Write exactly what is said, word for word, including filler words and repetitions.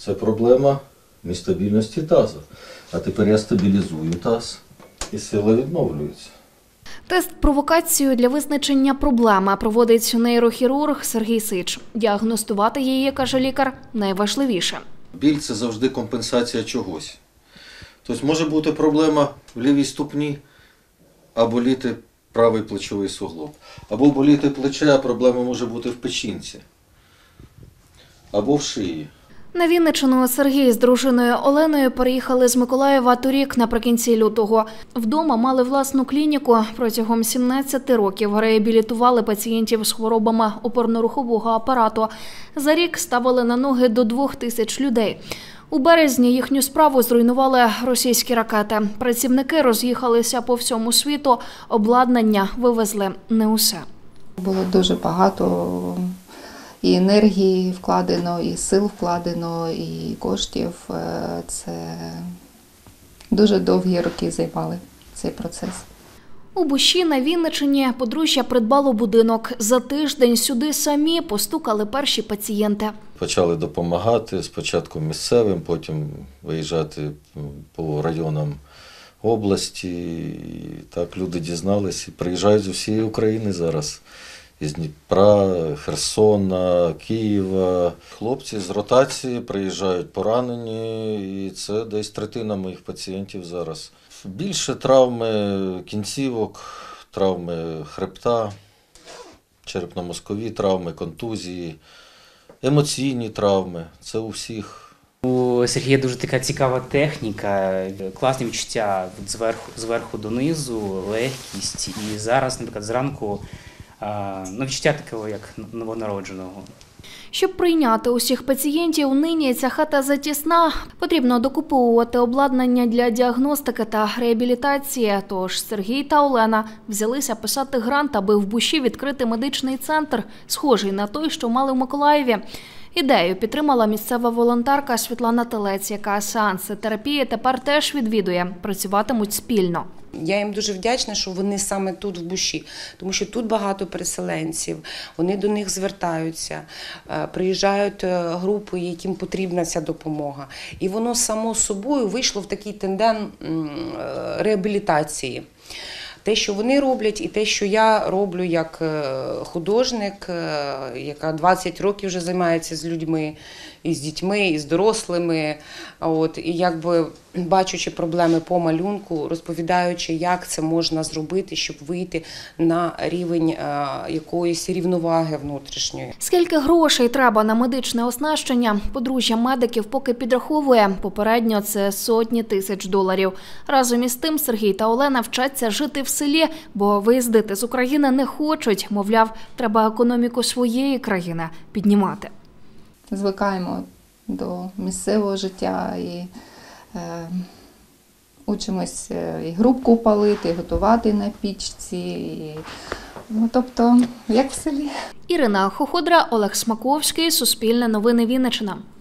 Це проблема нестабільності тазу. А тепер я стабілізую таз і сила відновлюється. Тест провокацію для визначення проблеми проводить нейрохірург Сергій Сич. Діагностувати її, каже лікар, найважливіше. Біль – це завжди компенсація чогось. Тобто може бути проблема в лівій ступні, а боліти правий плечовий суглоб. Або боліти плече, а проблема може бути в печінці. Або в шиї. На Вінниччину Сергій з дружиною Оленою переїхали з Миколаєва торік наприкінці лютого. Вдома мали власну клініку. Протягом сімнадцяти років реабілітували пацієнтів з хворобами опорно-рухового апарату. За рік ставили на ноги до двох тисяч людей. У березні їхню справу зруйнували російські ракети. Працівники роз'їхалися по всьому світу, обладнання вивезли не усе. Було дуже багато і енергії вкладено, і сил вкладено, і коштів. Це дуже довгі роки займали цей процес. У Бущі на Вінниччині подружжя придбало будинок. За тиждень сюди самі постукали перші пацієнти. Почали допомагати спочатку місцевим, потім виїжджати по районам області. І так люди дізналися і приїжджають з усієї України зараз. Із Дніпра, Херсона, Києва. Хлопці з ротації приїжджають поранені, і це десь третина моїх пацієнтів зараз. Більше травми кінцівок, травми хребта, черепно-мозкові травми, контузії, емоційні травми. Це у всіх. У Сергія дуже така цікава техніка, класне відчуття зверху, зверху донизу, легкість. І зараз, наприклад, зранку ну, відчуття такого, як новонародженого. Щоб прийняти усіх пацієнтів, нині ця хата затісна. Потрібно докуповувати обладнання для діагностики та реабілітації. Тож Сергій та Олена взялися писати грант, аби в Бущі відкрити медичний центр, схожий на той, що мали в Миколаєві. Ідею підтримала місцева волонтерка Світлана Телець, яка сеанси терапії тепер теж відвідує. Працюватимуть спільно. Я їм дуже вдячна, що вони саме тут, в Бущі, тому що тут багато переселенців, вони до них звертаються, приїжджають групи, яким потрібна ця допомога. І воно само собою вийшло в такий тандем реабілітації. Те, що вони роблять, і те, що я роблю як художник, яка двадцять років вже займається з людьми, і з дітьми, і з дорослими. От, і якби бачучи проблеми по малюнку, розповідаючи, як це можна зробити, щоб вийти на рівень е, якоїсь рівноваги внутрішньої. Скільки грошей треба на медичне оснащення, подружжя медиків поки підраховує. Попередньо це сотні тисяч доларів. Разом із тим Сергій та Олена вчаться жити в селі, бо виїздити з України не хочуть. Мовляв, треба економіку своєї країни піднімати. Звикаємо до місцевого життя і е, учимось і грубку палити, і готувати на пічці. І, ну, тобто, як в селі. Ірина Хоходра, Олег Смаковський, Суспільне новини Вінниччина.